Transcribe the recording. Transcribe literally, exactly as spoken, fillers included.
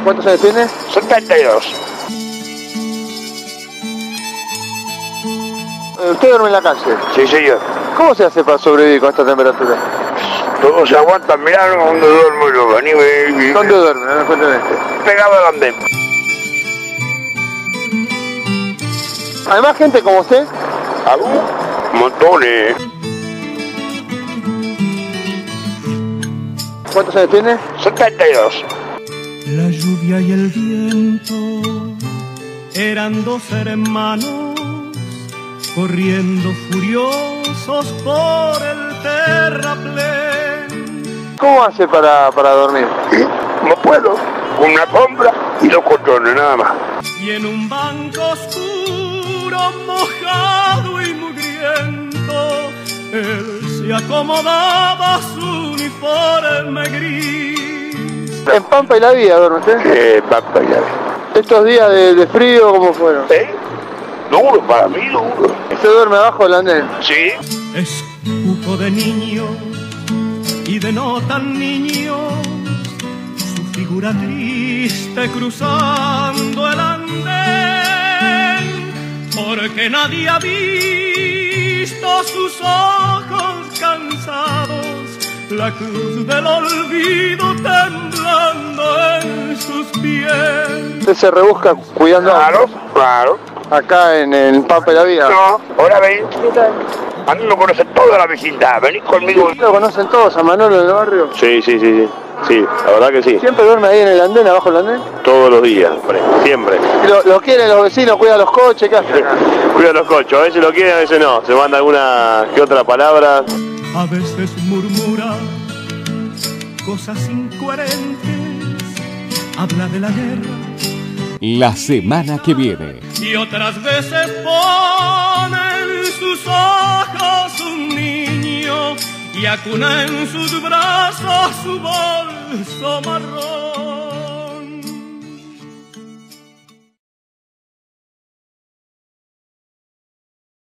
¿Cuántos años tiene? setenta y dos. ¿Usted duerme en la calle? Sí, señor. ¿Cómo se hace para sobrevivir con esta temperatura? Todos se aguantan, mirá donde duermo yo. Vení, vení. ¿Dónde duerme? No me cuenten este. Pegado al andén. ¿Hay más gente como usted? ¿Algo? Montones. ¿Cuántos años tiene? setenta y dos. La lluvia y el viento eran dos hermanos corriendo furiosos por el terraplén. ¿Cómo hace para, para dormir? No puedo. Una sombra y dos colchones, nada más. Y en un banco oscuro, mojado y mugriento, él se acomodaba su uniforme gris. ¿En Pampa y la Vía duerme usted? Eh, Pampa y la Vía. ¿Estos días de, de frío cómo fueron? ¿Eh? Duro, para mí duro. ¿Usted duerme abajo del andén? Sí. Escupo de niño y de no tan niño, su figura triste cruzando el andén, porque nadie ha visto sus ojos cansados, la cruz del olvido temblando en sus pies. ¿Usted se rebusca cuidando Claro, claro. acá en el Pampa y la Vía? No, ahora ven. A mí me conoce toda la vecindad. Venís conmigo. ¿Lo conocen todos a Manolo en el barrio? Sí, sí, sí, sí. Sí, la verdad que sí. ¿Siempre duerme ahí en el andén, abajo del andén? Todos los días, siempre. ¿Y lo, lo quieren los vecinos? ¿Cuidan los coches? ¿Qué hacen? Cuida los cochos, a veces lo quieren, a veces no. Se manda alguna que otra palabra. A veces murmura cosas incoherentes, habla de la guerra. La semana que viene. Y otras veces pone en sus ojos un niño y acuna en sus brazos su bolso marrón.